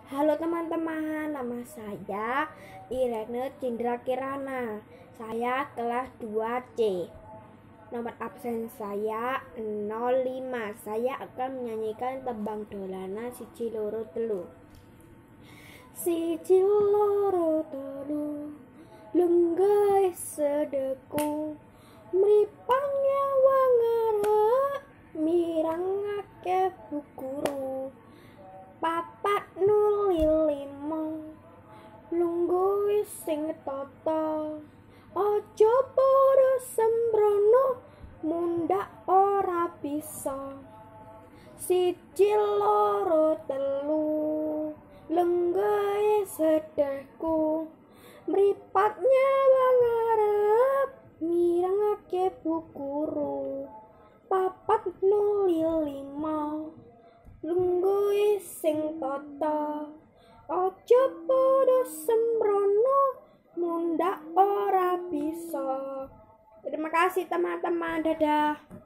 Halo teman-teman, nama saya Irene Cindra Kirana. Saya kelas 2C. Nomor absen saya 05. Saya akan menyanyikan tembang dolanan siji loro telu. Siji loro telu, lenggah sedeku, mripangnya wangarep, mirangake bukuru. Papat nuli limo, lungguh sing tata, aja padha sembrono, mundhak ora bisa. Siji loro telu, lenggah sedehku, mripatnya wangarep, mirangake bukuru. Papat nuli limo, lungguh sing tata, aja padha sembrono, mundhak ora bisa. Terima kasih teman-teman, dadah.